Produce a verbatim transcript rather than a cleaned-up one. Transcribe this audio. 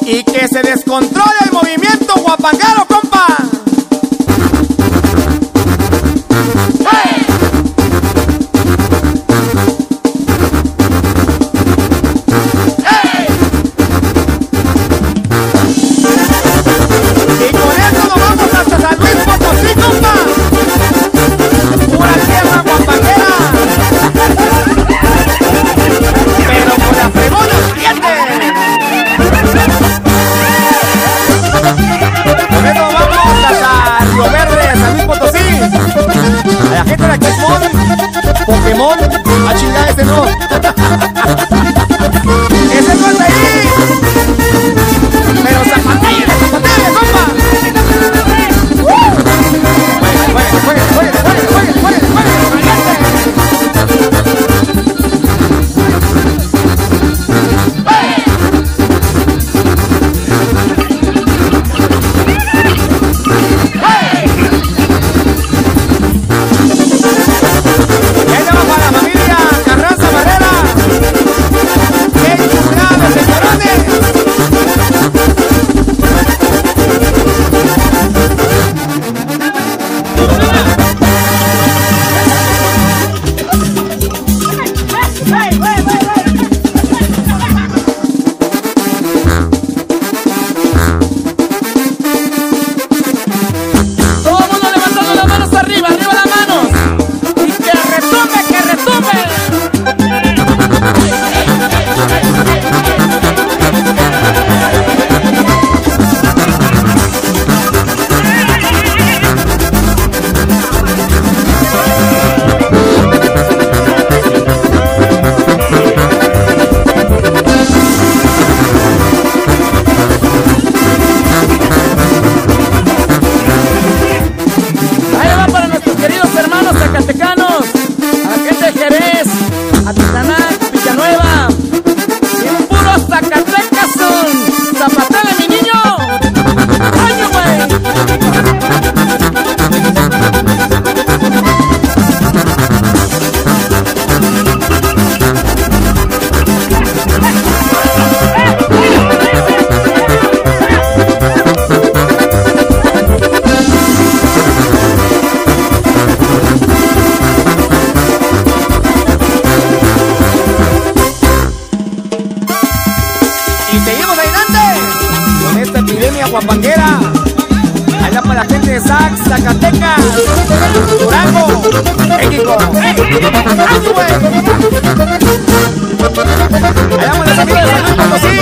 Y que se descontrole el movimiento guapanguero, compa. ¡Hey! ¡Hey! Y con eso nos vamos hasta San Luis Potosí, compa. Pura tierra guapanguera, pero con la fregona siguiente. Con eso vamos hasta Río Verde, San Luis Potosí. A la gente de aquí es Mon, Pokémon, a chingar ese no. Ese no está ahí. Pero zapatilla, zapatilla, compa. Juegue, juegue, juegue, juegue, juegue, juegue, juegue, guapanguera, allá para la gente de Sax, Zacatecas, Durango, México. ¡Ay, güey! Allá para los amigos de San Luis Potosí.